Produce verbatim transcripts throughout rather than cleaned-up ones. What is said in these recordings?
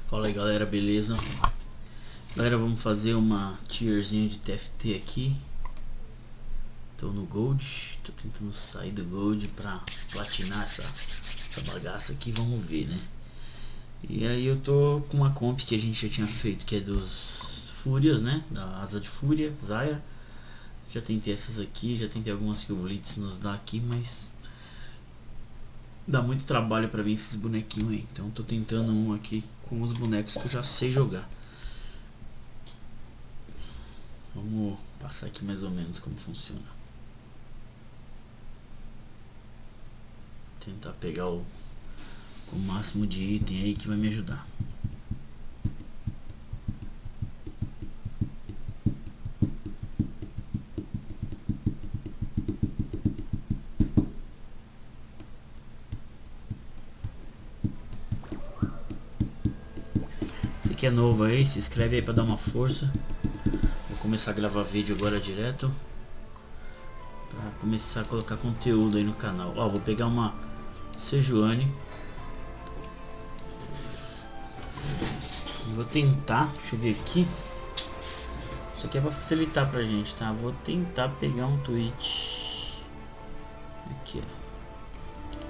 Fala aí galera, beleza? Galera, vamos fazer uma tierzinha de T F T aqui. Tô no Gold, tô tentando sair do Gold pra platinar essa, essa bagaça aqui, vamos ver, né? E aí eu tô com uma comp que a gente já tinha feito, que é dos Fúrias, né? Da Asa de Fúria, Zaya. Já tentei essas aqui, já tentei algumas que o Blitz nos dá aqui, mas dá muito trabalho pra ver esses bonequinhos aí. Então tô tentando um aqui com os bonecos que eu já sei jogar. Vamos passar aqui mais ou menos como funciona. Tentar pegar o, o máximo de item aí que vai me ajudar. Se que é novo aí, se inscreve aí pra dar uma força. Vou começar a gravar vídeo agora direto, pra começar a colocar conteúdo aí no canal. Ó, vou pegar uma Sejuani. Vou tentar, deixa eu ver aqui. Isso aqui é pra facilitar pra gente, tá? Vou tentar pegar um Twitch. Aqui, ó.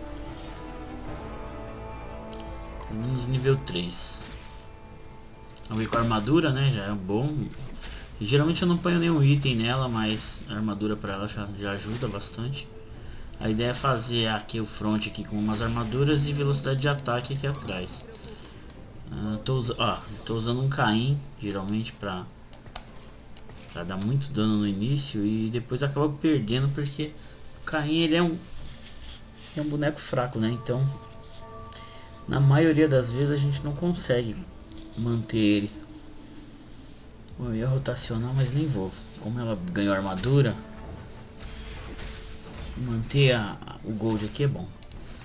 Pelo menos nível três. Vamos ver com a armadura, né? Já é bom. Geralmente eu não ponho nenhum item nela, mas a armadura pra ela já, já ajuda bastante. A ideia é fazer aqui o front aqui com umas armaduras e velocidade de ataque aqui atrás. Uh, tô, usa ah, tô usando um Caim, geralmente pra, pra dar muito dano no início e depois acaba perdendo, porque o Caim ele é um, é um boneco fraco, né? Então na maioria das vezes a gente não consegue manter ele. Eu ia rotacionar, mas nem vou. Como ela ganhou armadura, manter a, o gold aqui é bom.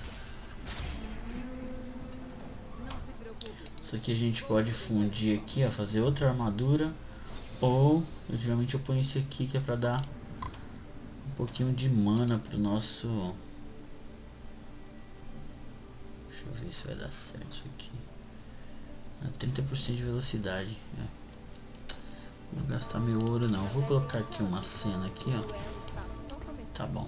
Isso aqui a gente pode fundir aqui, ó, fazer outra armadura. Ou, eu, geralmente eu ponho esse aqui que é pra dar um pouquinho de mana pro nosso... Deixa eu ver se vai dar certo isso aqui. trinta por cento de velocidade. É. Vou gastar meu ouro não. Vou colocar aqui uma cena aqui, ó. Tá bom.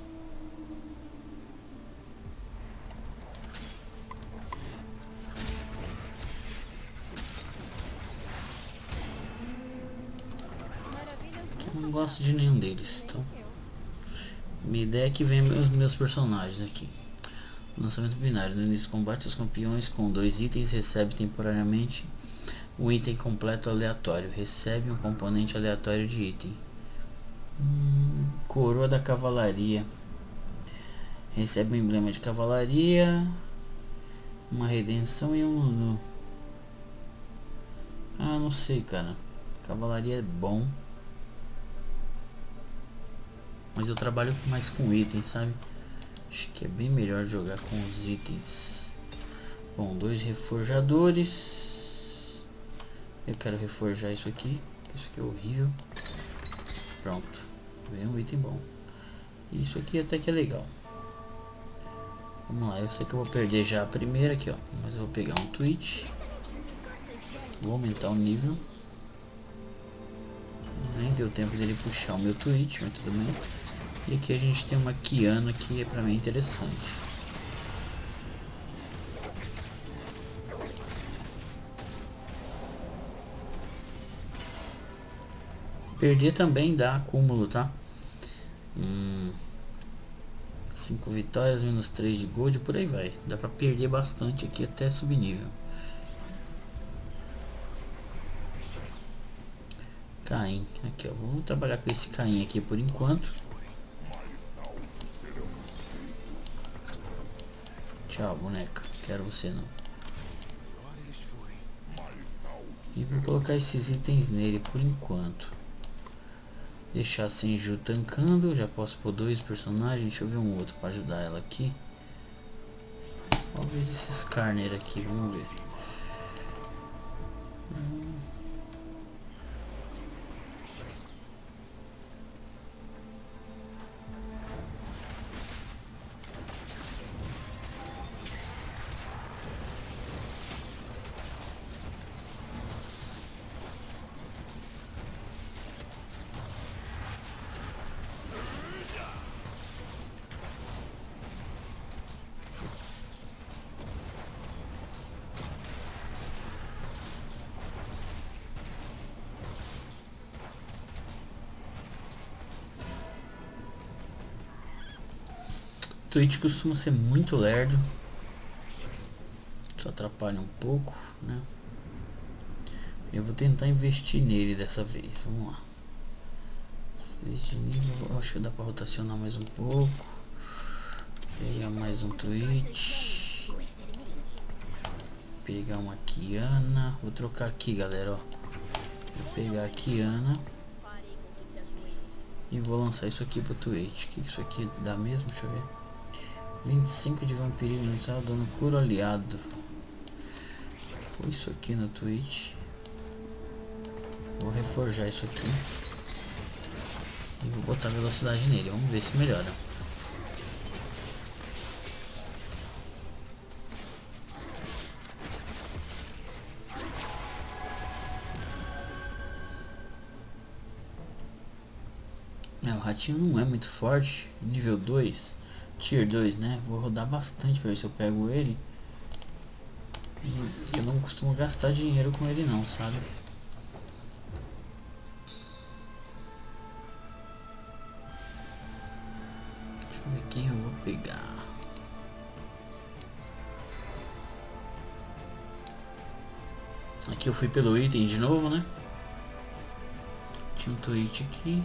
Eu não gosto de nenhum deles, então minha ideia é que venha meus, meus personagens aqui. Lançamento binário. No início do combate, os campeões com dois itens recebem temporariamente um item completo aleatório. Recebe um componente aleatório de item. Hum, coroa da cavalaria. Recebe um emblema de cavalaria, uma redenção e um Lulu. Ah, não sei, cara. Cavalaria é bom, mas eu trabalho mais com itens, sabe? Acho que é bem melhor jogar com os itens. Bom, dois reforjadores. Eu quero reforjar isso aqui. Isso aqui é horrível. Pronto. Vem um item bom. Isso aqui até que é legal. Vamos lá. Eu sei que eu vou perder já a primeira aqui, ó. Mas eu vou pegar um Twitch. Vou aumentar o nível. Nem deu tempo dele puxar o meu Twitch, mas tudo bem. E aqui a gente tem uma Kiana que é pra mim interessante. Perder também dá acúmulo, tá? Hum, cinco vitórias, menos três de gold, por aí vai. Dá pra perder bastante aqui até subir nível. Caim, aqui ó, vou trabalhar com esse Caim aqui por enquanto. Tchau, boneca, quero você não. E vou colocar esses itens nele por enquanto. Deixar sem Ju tancando, já posso pôr dois personagens. Deixa eu ver um outro para ajudar ela aqui. Talvez esses Carner aqui, vamos ver. Hum. Twitch costuma ser muito lerdo. Só atrapalha um pouco, né? Eu vou tentar investir nele dessa vez. Vamos lá. seis de nível, acho que dá pra rotacionar mais um pouco. Pegar mais um Twitch. Pegar uma Kiana. Vou trocar aqui, galera, ó. Vou pegar a Kiana e vou lançar isso aqui pro Twitch. O que isso aqui dá mesmo? Deixa eu ver. vinte e cinco de vampirismo inicial, dando cura aliado. Foi isso aqui no Twitch. Vou reforjar isso aqui e vou botar velocidade nele. Vamos ver se melhora. É, o ratinho não é muito forte. Nível dois, tier dois, né? Vou rodar bastante para ver se eu pego ele. E eu não costumo gastar dinheiro com ele não, sabe? Deixa eu ver quem eu vou pegar. Aqui eu fui pelo item de novo, né? Tinha um tweet aqui.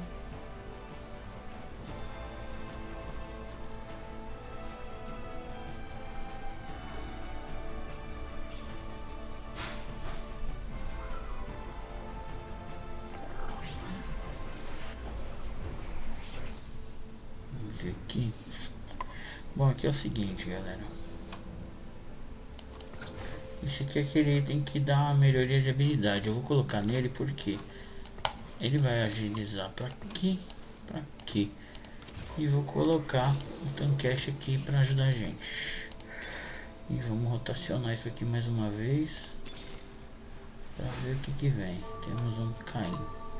Aqui. Bom, aqui é o seguinte, galera. Esse aqui é aquele item que dá uma melhoria de habilidade. Eu vou colocar nele porque ele vai agilizar para aqui, para aqui. E vou colocar o Tancash aqui para ajudar a gente. E vamos rotacionar isso aqui mais uma vez para ver o que que vem. Temos um Caim.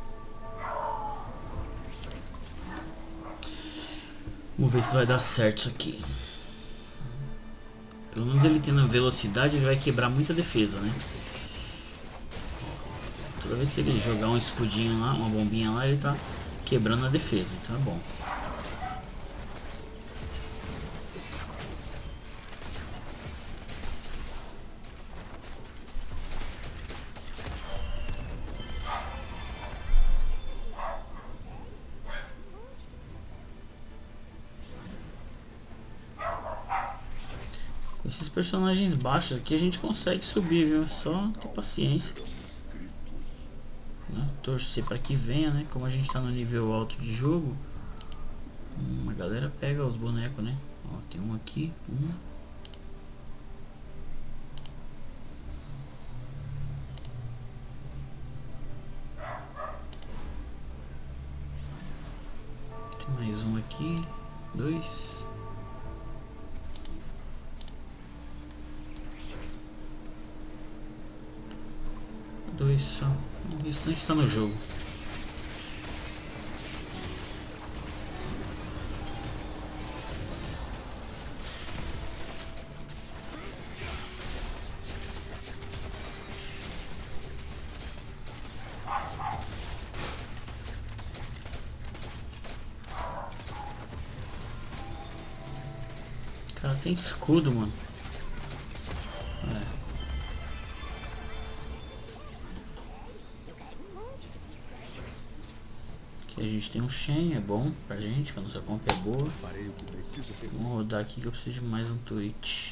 Vamos ver se vai dar certo isso aqui. Pelo menos ele tendo velocidade, ele vai quebrar muita defesa, né? Toda vez que ele jogar um escudinho lá, uma bombinha lá, ele tá quebrando a defesa, então é bom. Esses personagens baixos aqui a gente consegue subir, viu? É só ter paciência, né? Torcer para que venha, né? Como a gente tá no nível alto de jogo, hum, a galera pega os bonecos, né? Ó, tem um aqui, um. Tem mais um aqui, dois. Dois só. O restante está no jogo. Cara, tem escudo, mano. É. A gente tem um Shen, é bom pra gente, que a nossa comp é boa. Vamos rodar aqui que eu preciso de mais um Twitch.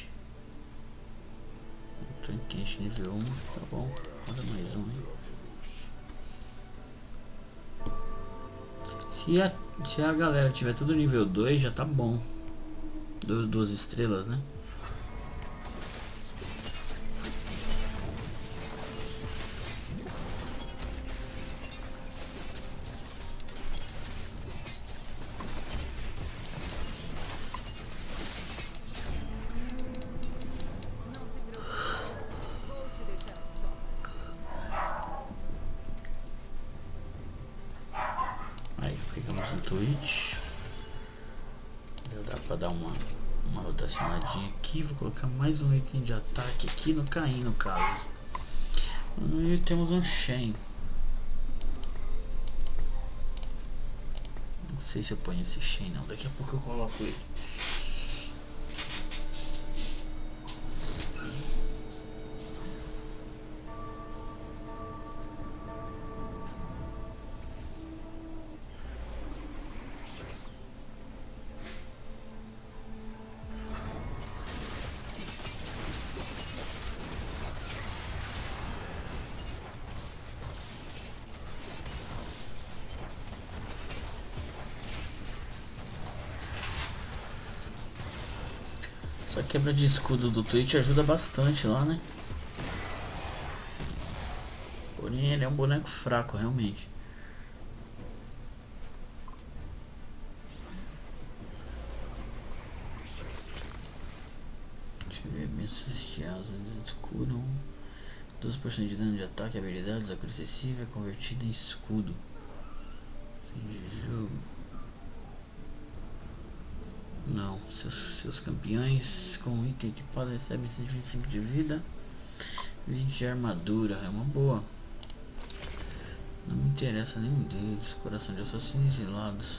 Um Tancash nível um, tá bom. Roda mais um aí. Se a, se a galera tiver tudo nível dois, já tá bom. Du, duas estrelas, né? Twitch. Já dá pra dar uma, uma rotacionadinha aqui. Vou colocar mais um item de ataque aqui no Caim, no caso. E temos um Shen. Não sei se eu ponho esse Shen não. Daqui a pouco eu coloco ele. Essa quebra de escudo do Twitch ajuda bastante lá, né? Porém ele é um boneco fraco, realmente. Deixa eu ver bem se asas escuram. doze por cento de dano de ataque, habilidades, a cor excessiva é convertida em escudo. Fim de jogo. Não, seus, seus campeões com item equipado recebem cento e vinte e cinco de vida, vinte de armadura, é uma boa. Não me interessa nenhum deles. Coração de assassinos exilados.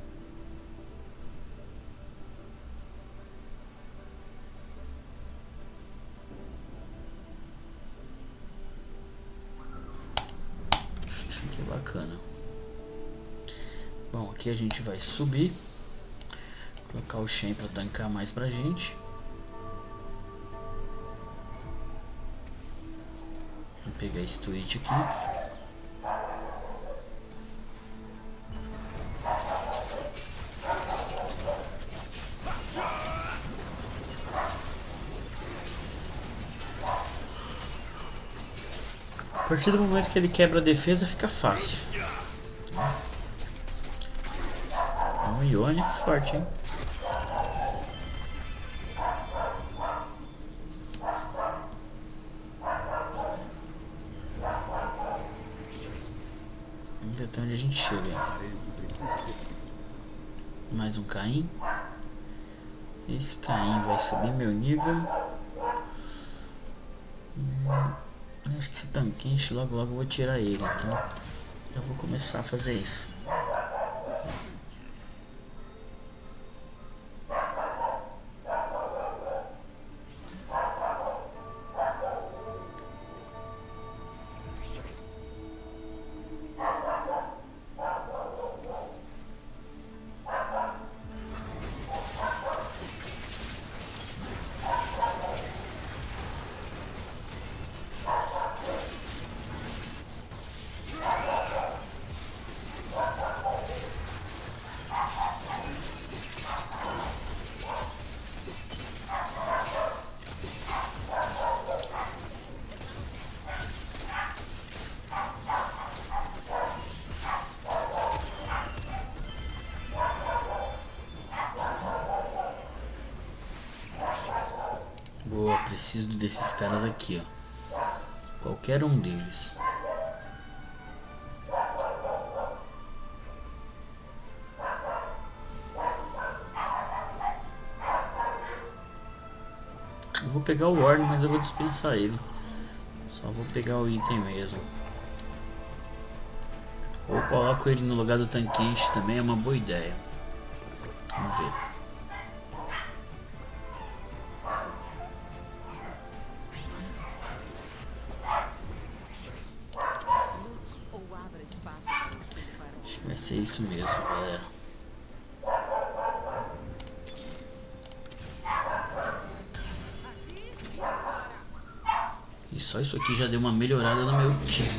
Isso aqui é bacana. Bom, aqui a gente vai subir. Colocar o Shen para tancar mais pra gente. Vou pegar esse Twitch aqui. A partir do momento que ele quebra a defesa, fica fácil. É um Yone forte, hein? Vamos ver até onde a gente chega. Mais um Caim. Esse Caim vai subir meu nível. Hum, acho que esse tanquente logo logo eu vou tirar ele. Então eu vou começar a fazer isso. Boa, preciso desses caras aqui, ó. Qualquer um deles. Eu vou pegar o Warden, mas eu vou dispensar ele. Só vou pegar o item mesmo. Ou coloco ele no lugar do tanquente também, é uma boa ideia. Vamos ver. Acho que vai ser isso mesmo, galera. E só isso aqui já deu uma melhorada no meu time.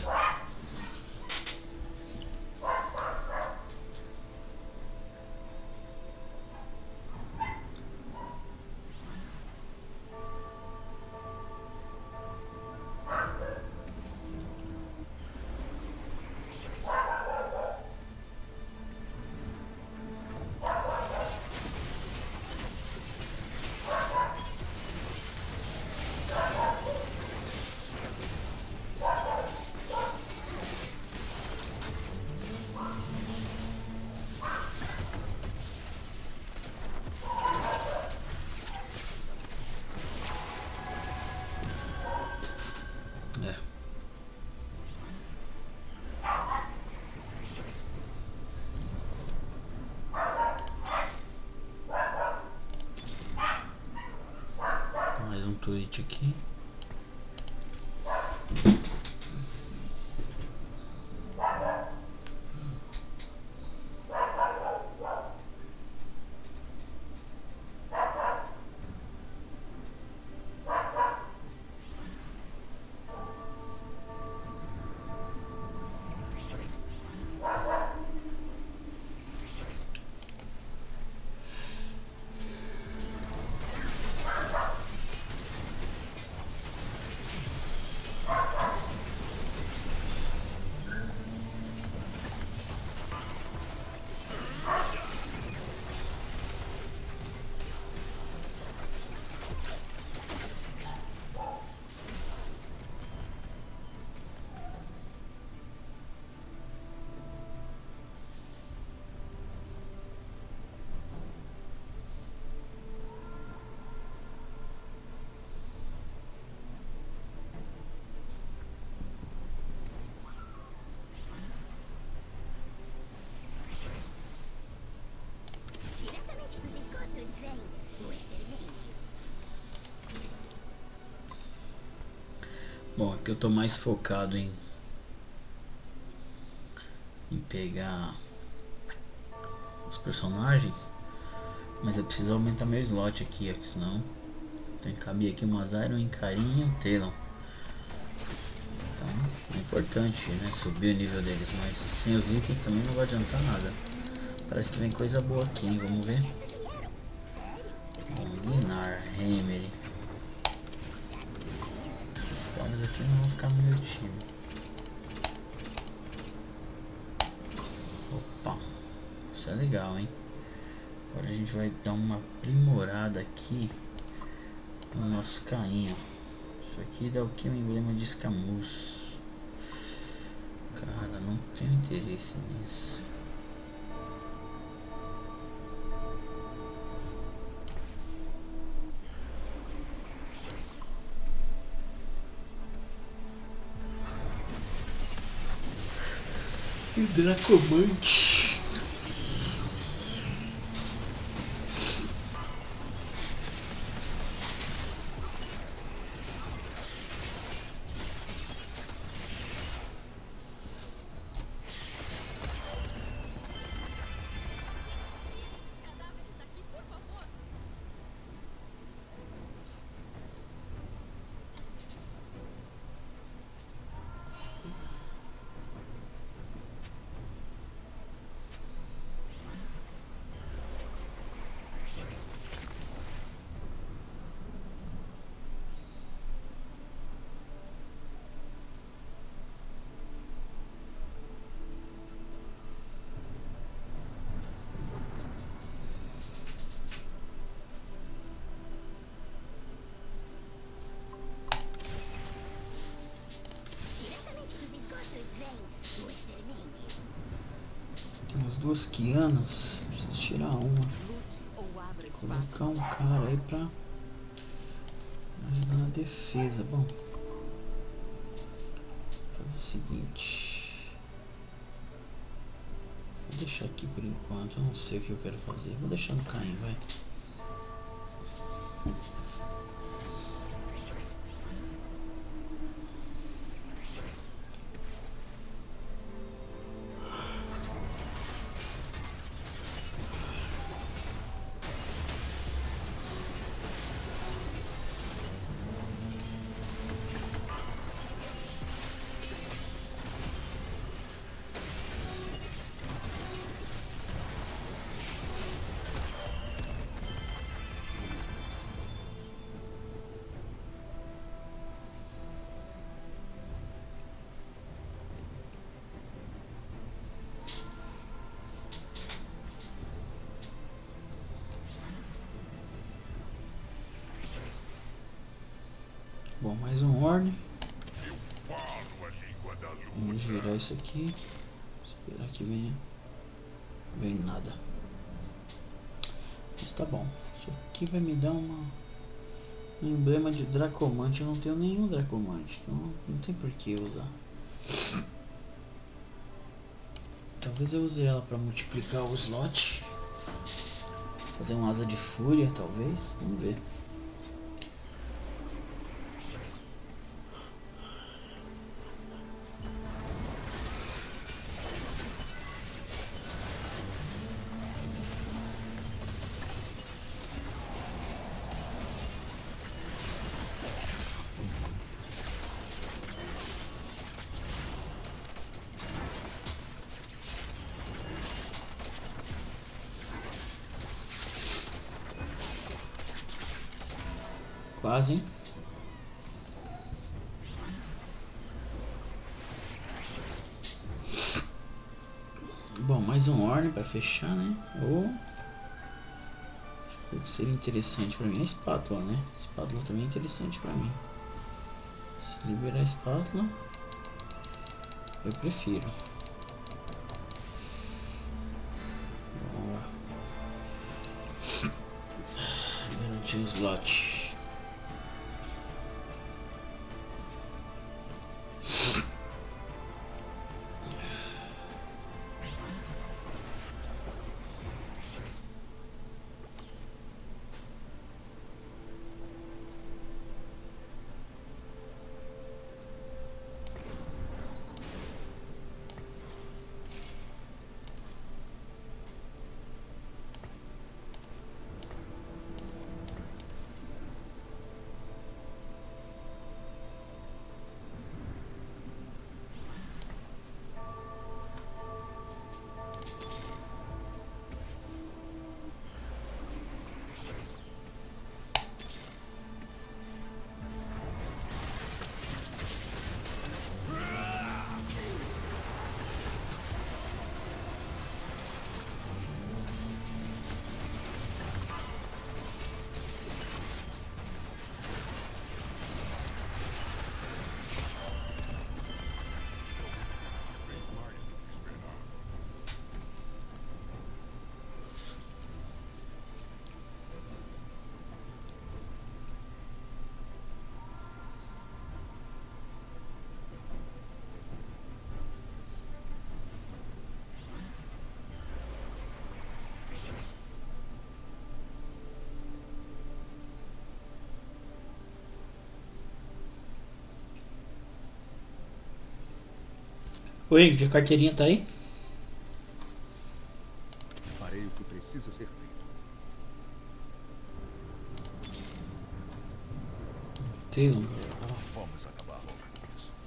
Mais um tweet aqui. Bom, aqui eu tô mais focado em em pegar os personagens, mas eu preciso aumentar meu slot aqui, senão tem que caber aqui umas Iron, um Carinha e um Talon. Então é importante, né, subir o nível deles, mas sem os itens também não vai adiantar nada. Parece que vem coisa boa aqui, hein? Vamos ver. Linar, Heimer. Esses caras aqui não vão ficar no meu time. Opa, isso é legal, hein? Agora a gente vai dar uma aprimorada aqui no nosso Caim, ó. Isso aqui dá o que? Um emblema de escamuço. Cara, não tenho interesse nisso. E Dracomante. Temos duas Kianas. Preciso tirar uma. Colocar um cara aí pra ajudar na defesa. Bom, fazer o seguinte. Vou deixar aqui por enquanto. Eu não sei o que eu quero fazer. Vou deixar no Caim, vai. Bom, mais um Horn. Vamos girar isso aqui. Esperar que venha. Vem nada. Mas tá bom. Isso aqui vai me dar uma um emblema de Dracomante. Eu não tenho nenhum Dracomante. Então não tem por que usar. Talvez eu use ela para multiplicar o slot. Fazer um asa de fúria, talvez. Vamos ver. Quase, hein? Bom, mais um Orne para fechar, né? Ou o que seria interessante para mim é a espátula, né? A espátula também é interessante para mim. Se liberar a espátula, eu prefiro. Vamos lá. Garantir o slot. Oi, a carteirinha tá aí? Farei o que precisa ser feito. Taylor. Vamos acabar logo com isso.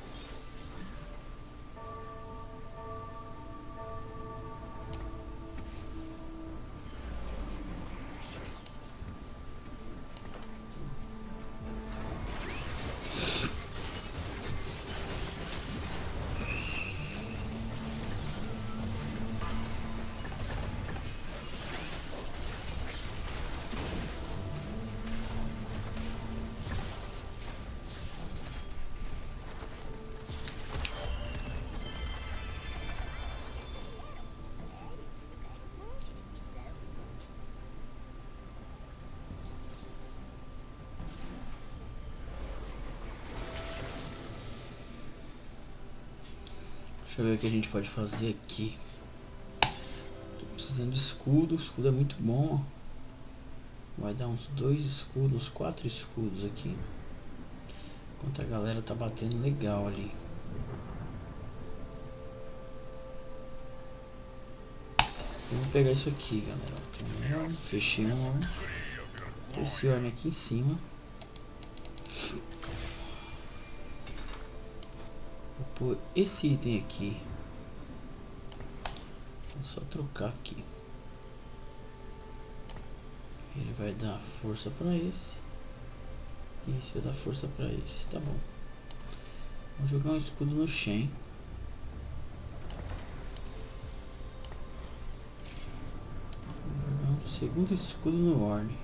Deixa eu ver o que a gente pode fazer aqui. Tô precisando de escudo. O escudo é muito bom. Vai dar uns dois escudos, uns quatro escudos aqui. Enquanto a galera tá batendo legal ali. Eu vou pegar isso aqui, galera. Tem um, fechei um. Esse homem aqui em cima. Vou pôr esse item aqui. Vou só trocar aqui. Ele vai dar força para esse. E esse vai dar força para esse. Tá bom. Vou jogar um escudo no Shen. Vou jogar um segundo escudo no Ornn.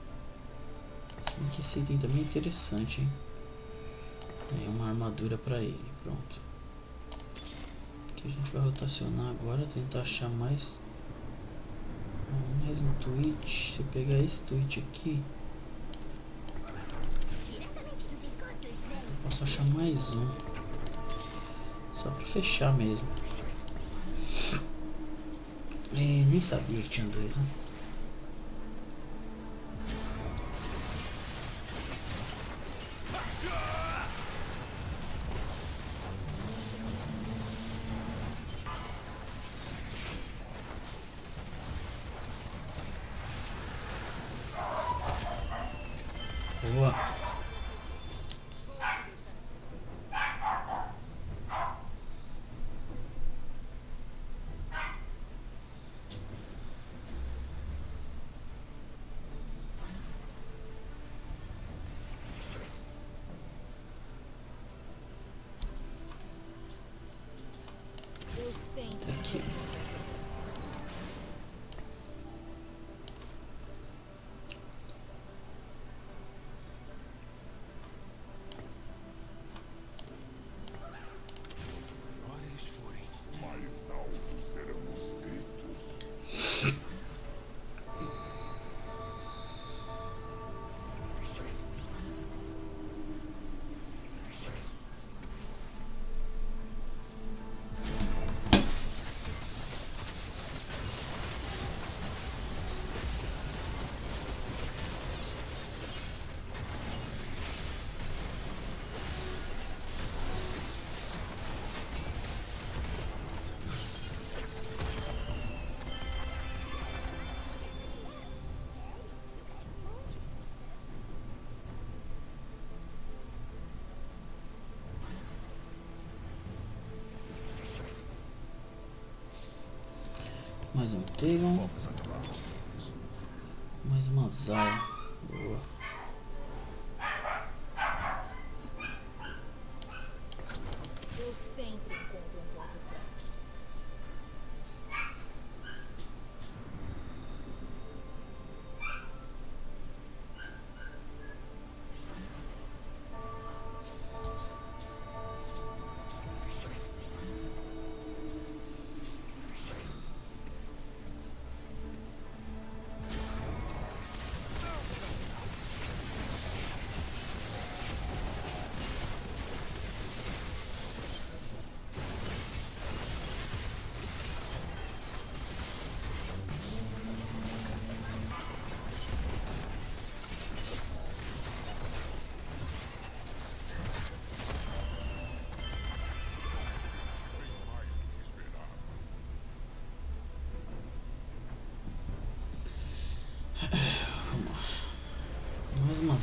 Esse item também é interessante, hein? É uma armadura para ele. Pronto. Aqui a gente vai rotacionar agora. Tentar achar mais. Mais um tweet. Se eu pegar esse tweet aqui, eu posso achar mais um. Só pra fechar mesmo. É, nem sabia que tinha dois, né? Boa. Tá aqui. Mais um Taylor. Mais uma Zaya. Boa. Eu sempre encontro um ponto fraco.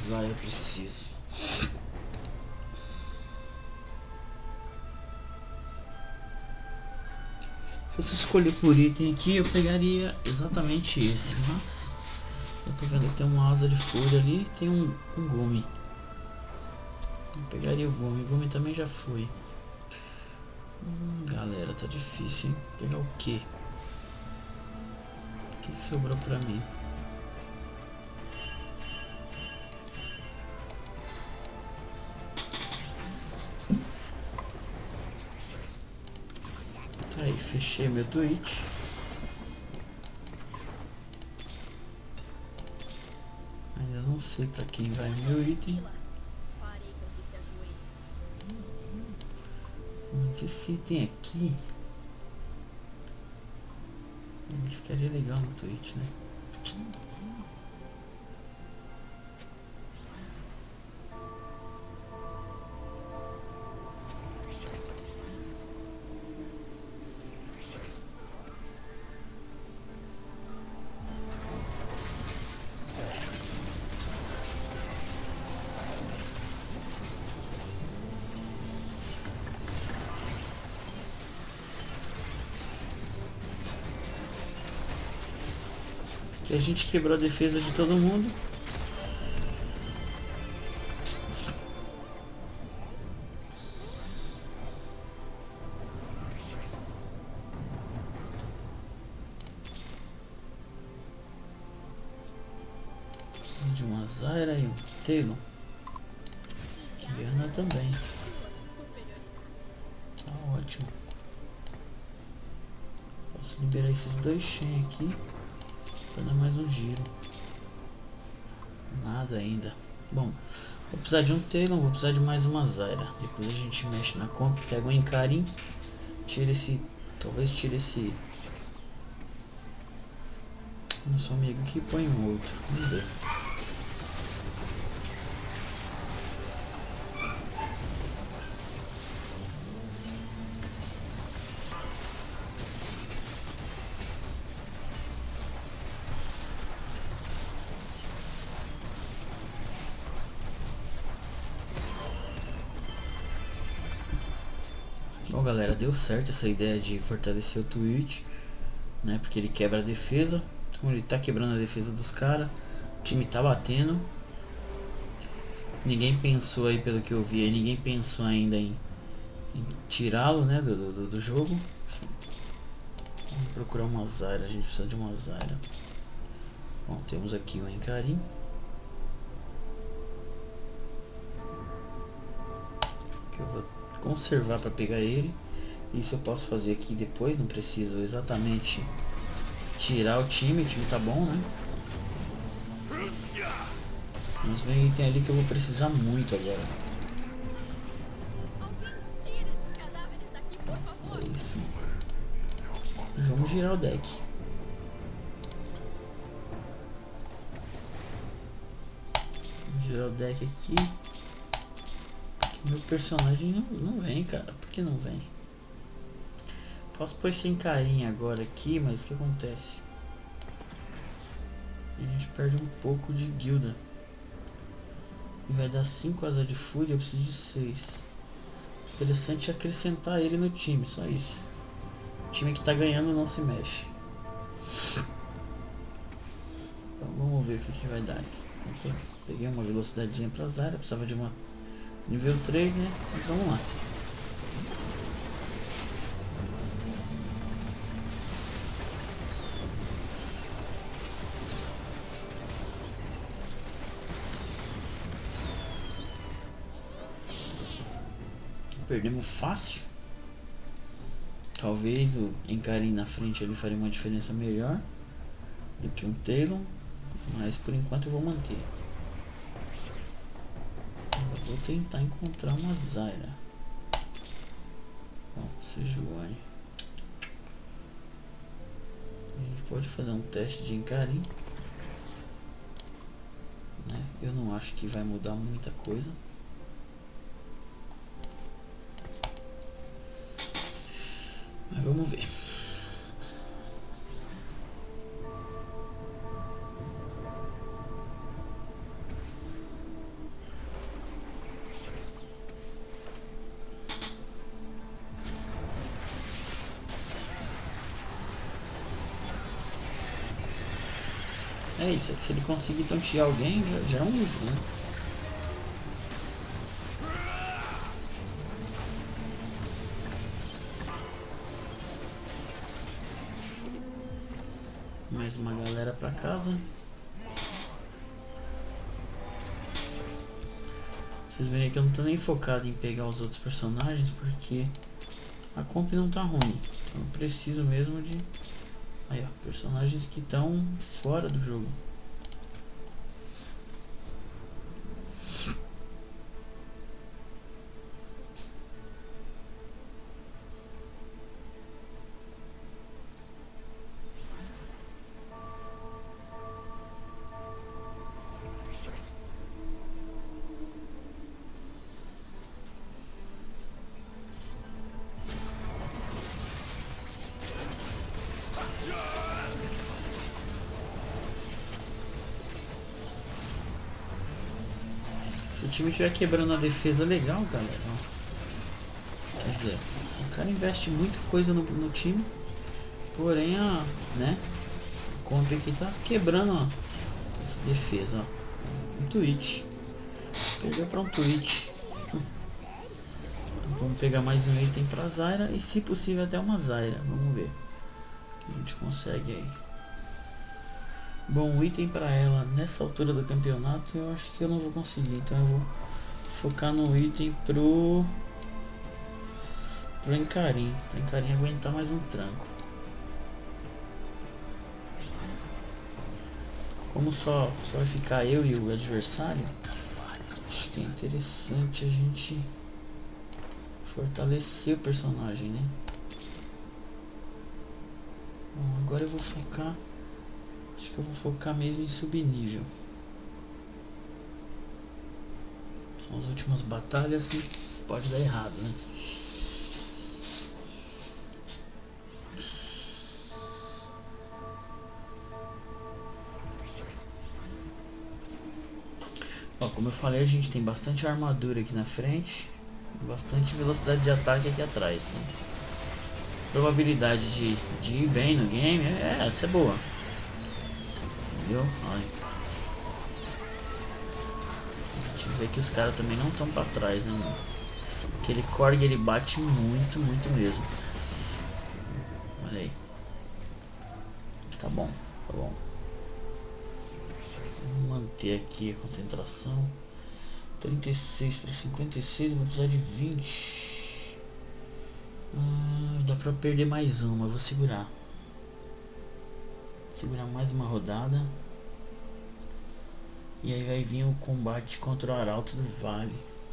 Zaira eu preciso. Se fosse escolher por item aqui, eu pegaria exatamente esse, mas eu tô vendo que tem uma asa de fúria ali e tem um, um gume. Eu pegaria o gume, o gume também já foi. Hum, galera, tá difícil, hein? Pegar o que? O que, que sobrou pra mim? Tá aí, fechei meu Twitch. Ainda não sei pra quem vai o meu item. Mas esse item aqui ficaria legal no Twitch, né? Que a gente quebrou a defesa de todo mundo. De uma Zaira e um Talon. Kiana também. Tá ótimo. Posso liberar esses dois Shen aqui. Pra dar mais um giro. Nada ainda. Bom, vou precisar de um Talon, vou precisar de mais uma Zaira. Depois a gente mexe na compra, pega um Encarim, tira esse. Talvez tire esse. Nosso amigo aqui, põe um outro. Vamos ver. Bom, galera, deu certo essa ideia de fortalecer o Twitch, né? Porque ele quebra a defesa. Como ele tá quebrando a defesa dos caras, o time tá batendo. Ninguém pensou aí, pelo que eu vi, aí, ninguém pensou ainda em, em tirá-lo, né, do, do, do jogo. Vamos procurar uma Zaira, a gente precisa de uma Zaira. Bom, temos aqui o Encarim. Que eu vou conservar para pegar ele. Isso eu posso fazer aqui depois, não preciso exatamente tirar o time, o time tá bom, né? Mas vem item ali que eu vou precisar muito agora. É isso. E vamos girar o deck. Vamos girar o deck aqui. Meu personagem não, não vem, cara. Por que não vem? Posso pôr sem carinha agora aqui, mas o que acontece? A gente perde um pouco de guilda. E vai dar cinco asas de fúria, eu preciso de seis. Interessante acrescentar ele no time, só isso. O time que tá ganhando não se mexe. Então vamos ver o que, que vai dar. Então, peguei uma velocidadezinha pra Zaira, precisava de uma nível três, né? Mas vamos lá. Perdemos fácil. Talvez o Encarim na frente ali faria uma diferença melhor do que um Talon, mas por enquanto eu vou manter. Eu vou tentar encontrar uma Zaira. Bom, Sejuani. A gente pode fazer um teste de Encarim, né? Eu não acho que vai mudar muita coisa. Mas vamos ver. É isso, é que se ele conseguir tontear alguém, já, já é um lucro, né? Mais uma galera pra casa. Vocês veem que eu não tô nem focado em pegar os outros personagens porque a comp não tá ruim. Então eu preciso mesmo de... Aí ó, personagens que estão fora do jogo. Se o time estiver quebrando a defesa, legal, galera. Quer dizer, o cara investe muita coisa no, no time, porém a, né, a comp aqui tá quebrando, ó, essa defesa, ó. Um Twitch. Perdeu pra um Twitch. Vamos pegar mais um item pra Zyra e, se possível, até uma Zyra. Vamos ver o que a gente consegue aí. Bom, um item pra ela nessa altura do campeonato eu acho que eu não vou conseguir, então eu vou focar no item pro pro Encarim, pro Encarim aguentar mais um tranco. Como só, só vai ficar eu e o adversário, acho que é interessante a gente fortalecer o personagem, né? Bom, agora eu vou focar... Acho que eu vou focar mesmo em subnível. São as últimas batalhas e pode dar errado, né? Ó, como eu falei, a gente tem bastante armadura aqui na frente, bastante velocidade de ataque aqui atrás. Então, probabilidade de, de ir bem no game é, essa é boa. Entendeu? Olha. A gente vê que os caras também não estão pra trás, né, mano? Aquele Korg ele bate muito, muito mesmo. Olha aí. Tá bom, tá bom. Vamos manter aqui a concentração. trinta e seis para cinquenta e seis, vou precisar de vinte. Ah, dá pra perder mais uma, eu vou segurar. Segurar mais uma rodada. E aí vai vir o combate contra o Arauto do Vale.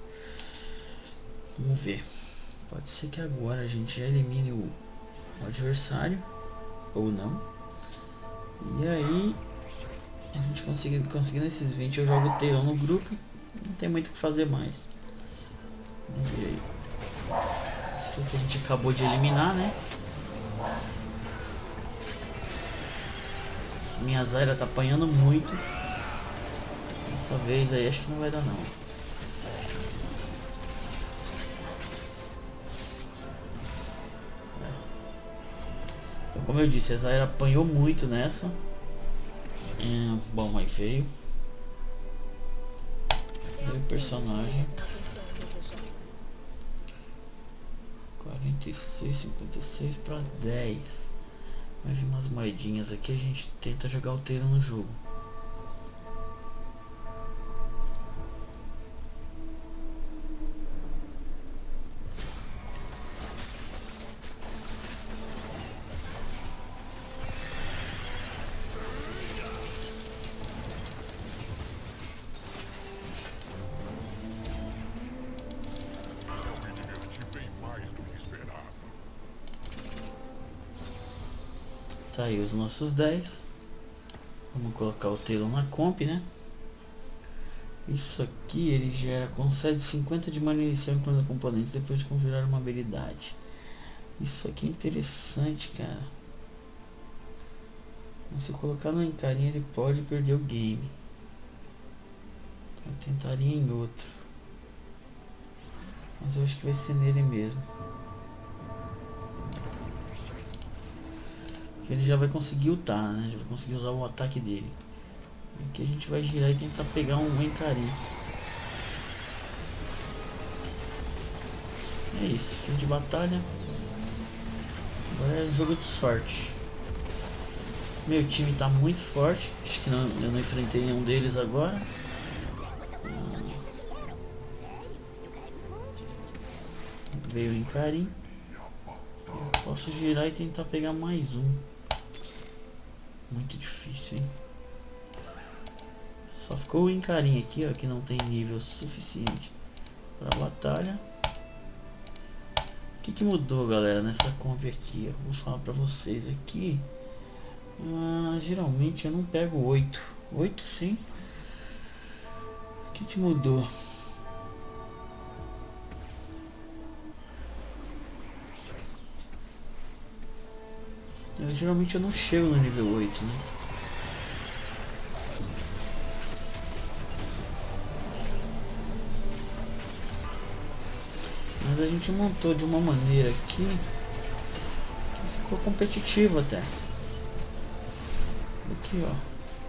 Vamos ver. Pode ser que agora a gente já elimine o, o adversário. Ou não. E aí a gente conseguindo, conseguindo esses vinte, eu jogo o Teão no grupo. Não tem muito o que fazer mais. Vamos ver aí. Esse foi o que a gente acabou de eliminar, né? Minha Zyra tá apanhando muito. Dessa vez aí acho que não vai dar não. É. Então, como eu disse, a Zyra apanhou muito nessa. É, bom, aí veio. Veio o personagem. quarenta e seis, cinquenta e seis para dez. Vai vir umas moedinhas aqui, a gente tenta jogar o Taylor no jogo. Tá aí os nossos dez. Vamos colocar o Taylor na comp, né? Isso aqui ele gera, concede cinquenta de mana inicial em plano componentes depois de configurar uma habilidade. Isso aqui é interessante, cara. Mas se eu colocar no Encarim ele pode perder o game. Eu tentaria em outro. Mas eu acho que vai ser nele mesmo. Que ele já vai conseguir ultar, né? Já vai conseguir usar o ataque dele. Aqui a gente vai girar e tentar pegar um Encarim. É isso, fim de batalha. Agora é um jogo de sorte. Meu time tá muito forte. Acho que não, eu não enfrentei nenhum deles agora. Veio o Encarim. Eu posso girar e tentar pegar mais um. Muito difícil, hein? Só ficou o Encarim aqui, ó, que não tem nível suficiente para a batalha. O que, que mudou, galera, nessa comp aqui? Eu vou falar pra vocês aqui. Ah, geralmente eu não pego oito. oito sim. O que, que mudou? Eu, geralmente eu não chego no nível oito, né? Mas a gente montou de uma maneira aqui que ficou competitivo até. Aqui, ó.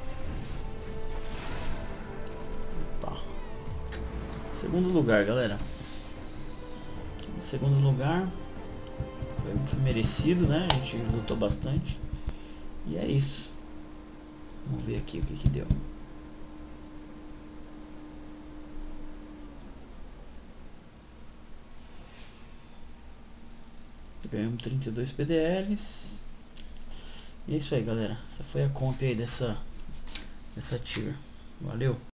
Opa. Segundo lugar, galera. Segundo lugar. Foi merecido, né? A gente lutou bastante. E é isso. Vamos ver aqui o que que deu. Ganhamos trinta e dois P D Ls. E é isso aí, galera. Essa foi a comp aí dessa, dessa tier. Valeu!